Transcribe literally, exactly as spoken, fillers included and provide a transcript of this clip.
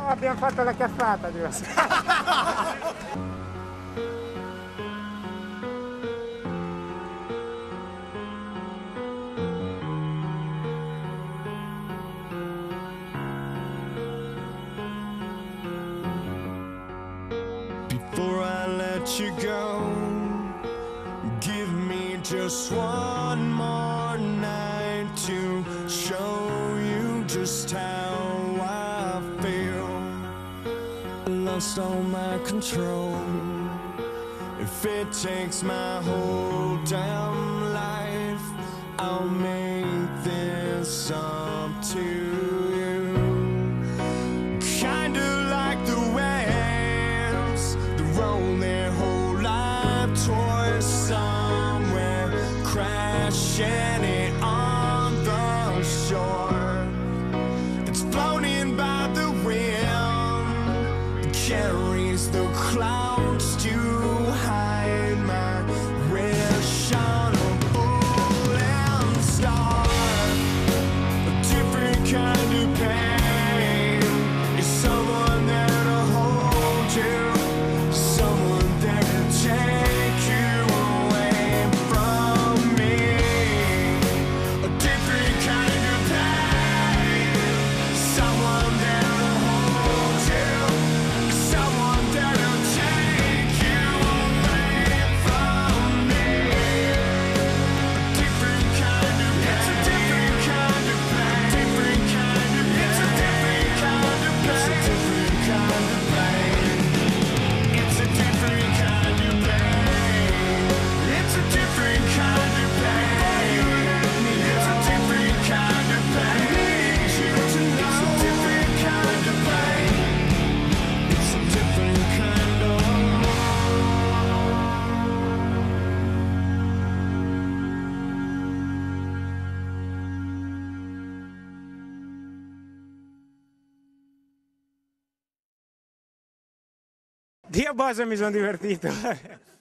abbiamo fatto la cazzata di Before I let you go, give me just one more night to show you just how I feel. I lost all my control. If it takes my whole damn life, I'll make this up to you. Kinda like the waves that roll their whole life towards somewhere, crashing it on the shore. It's floating by the wind that carries the clouds to hide my wish on a falling star. A different kind of pain is someone there to hold you, someone there to take you away from me. A different kind of pain, someone there to hold you, someone there to take you away from me. A different kind of pain, it's a different kind of pain, different kind of pain, it's a different kind of pain, it's a different kind of pain, it's a different kind of pain, it's a different kind of pain, it's a different kind of pain, it's a different kind of pain, it's a different kind of. Dio boia, mi sono divertito.